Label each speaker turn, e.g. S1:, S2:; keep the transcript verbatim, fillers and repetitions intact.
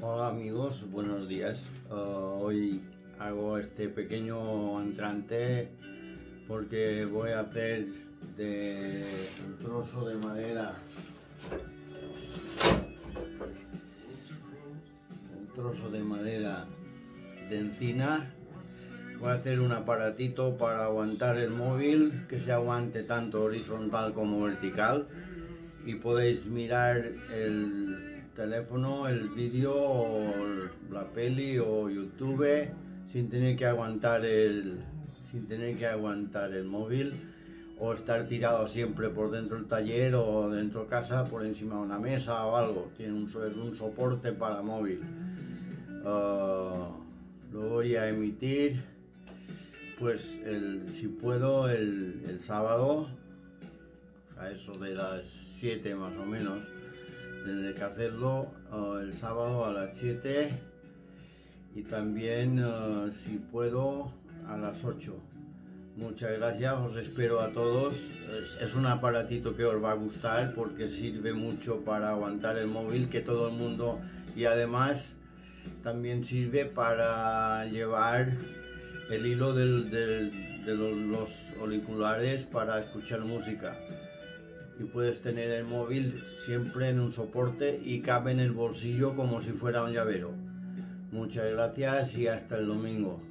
S1: Hola amigos, buenos días. Uh, hoy hago este pequeño entrante porque voy a hacer de un trozo de madera, un trozo de madera de encina. Voy a hacer un aparatito para aguantar el móvil, que se aguante tanto horizontal como vertical, y podéis mirar el teléfono, el vídeo o la peli o YouTube sin tener que aguantar el sin tener que aguantar el móvil o estar tirado siempre por dentro del taller o dentro de casa por encima de una mesa o algo. Tiene un, es un soporte para móvil. Uh, lo voy a emitir pues el, si puedo el, el sábado a eso de las siete más o menos. Tendré que hacerlo uh, el sábado a las siete y también uh, si puedo a las ocho. Muchas gracias, os espero a todos. Es, es un aparatito que os va a gustar porque sirve mucho para aguantar el móvil, que todo el mundo, y además también sirve para llevar el hilo del, del, de los, los auriculares para escuchar música. Y puedes tener el móvil siempre en un soporte y cabe en el bolsillo como si fuera un llavero. Muchas gracias y hasta el domingo.